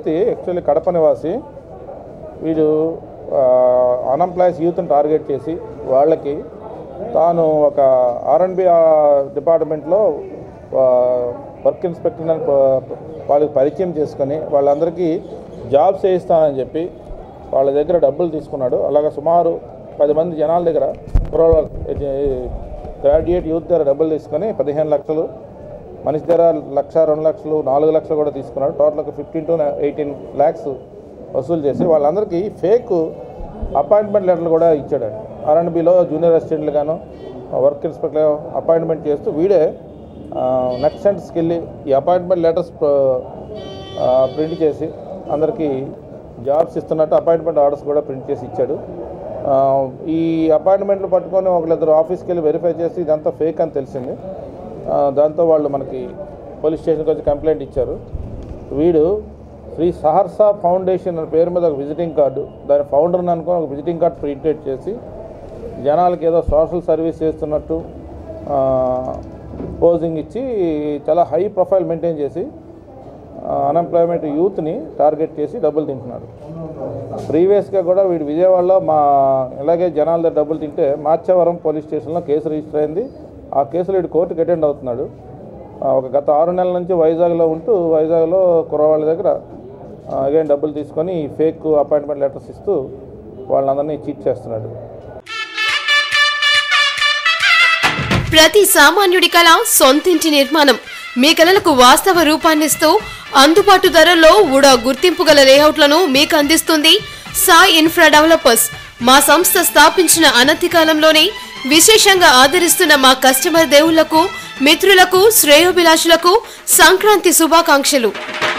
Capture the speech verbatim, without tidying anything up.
వ్యక్తి యాక్చువల్లీ కడప నివాసి. వీడు అన్ఎంప్లాయీస్ యూత్ని టార్గెట్ చేసి వాళ్ళకి తాను ఒక ఆర్ అండ్ బి డిపార్ట్మెంట్లో వర్క్ ఇన్స్పెక్టర్ అని వాళ్ళకి పరిచయం చేసుకొని వాళ్ళందరికీ జాబ్స్ వేయిస్తానని చెప్పి వాళ్ళ దగ్గర డబ్బులు తీసుకున్నాడు. అలాగే సుమారు పది మంది జనాల దగ్గర గ్రాడ్యుయేట్ యూత్ దగ్గర డబ్బులు తీసుకొని పదిహేను లక్షలు మనిషి దగ్గర లక్ష రెండు లక్షలు నాలుగు లక్షలు కూడా తీసుకున్నాడు. టోటల్ ఒక ఫిఫ్టీన్ టు ఎయిటీన్ ల్యాక్స్ వసూలు చేసి వాళ్ళందరికీ ఫేక్ అపాయింట్మెంట్ లెటర్లు కూడా ఇచ్చాడు. ఆర్ అండ్ బిలో జూనియర్ అసిస్టెంట్లు గాను వర్క్ ఇన్స్పెక్టర్ అపాయింట్మెంట్ చేస్తూ వీడే నెక్స్ట్ సెంటర్స్కి వెళ్ళి ఈ అపాయింట్మెంట్ లెటర్స్ ప్రింట్ చేసి అందరికీ జాబ్స్ ఇస్తున్నట్టు అపాయింట్మెంట్ ఆర్డర్స్ కూడా ప్రింట్ చేసి ఇచ్చాడు. ఈ అపాయింట్మెంట్లు పట్టుకొని ఒకళ్ళిద్దరు ఆఫీస్కి వెళ్ళి వెరిఫై చేసి ఇదంతా ఫేక్ అని తెలిసింది. దాంతో వాళ్ళు మనకి పోలీస్ స్టేషన్కి వచ్చి కంప్లైంట్ ఇచ్చారు. వీడు శ్రీ సహర్సా ఫౌండేషన్ అనే పేరు మీద ఒక విజిటింగ్ కార్డు, దాని ఫౌండర్ని అనుకుని ఒక విజిటింగ్ కార్డు ప్రింటెడ్ చేసి జనాలకి ఏదో సోషల్ సర్వీస్ చేస్తున్నట్టు పోజింగ్ ఇచ్చి చాలా హై ప్రొఫైల్ మెయింటైన్ చేసి అన్ఎంప్లాయ్మెంట్ యూత్ని టార్గెట్ చేసి డబ్బులు తింటున్నాడు. ప్రీవియస్గా కూడా వీడు విజయవాడలో మా ఇలాగే జనాల దగ్గర డబ్బులు తింటే మాచవరం పోలీస్ స్టేషన్లో కేసు రిజిస్టర్ అయింది. ఆ కేసులో వీడు కోర్టుకు అటెండ్ అవుతున్నాడు. ఒక గత ఆరు నెలల నుంచి వైజాగ్లో ఉంటూ వైజాగ్లో కుర్రవాళ్ళ దగ్గర అగైన్ డబ్బులు తీసుకొని ఫేక్ అపాయింట్మెంట్ లెటర్స్ ఇస్తూ వాళ్ళందరినీ చీట్ చేస్తున్నాడు. ప్రతి సామాన్యుడి కళ సొంతింటి నిర్మాణం. మీ కళలకు వాస్తవ రూపాన్నిస్తూ అందుబాటు ధరల్లో వుడా గుర్తింపు గల లేఅవుట్లను మీకు అందిస్తుంది సాయి ఇన్ఫ్రా డెవలపర్స్. మా సంస్థ స్థాపించిన అనతి కాలంలోనే విశేషంగా ఆదరిస్తున్న మా కస్టమర్ దేవుళ్లకు, మిత్రులకు, శ్రేయోభిలాషులకు సంక్రాంతి శుభాకాంక్షలు.